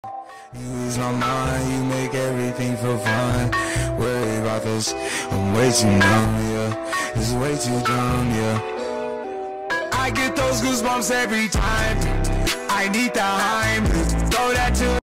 You lose my mind, you make everything feel fine. Worry about this, I'm way too numb, yeah. It's way too dumb, yeah. I get those goosebumps every time. I need the Heimlich, throw that to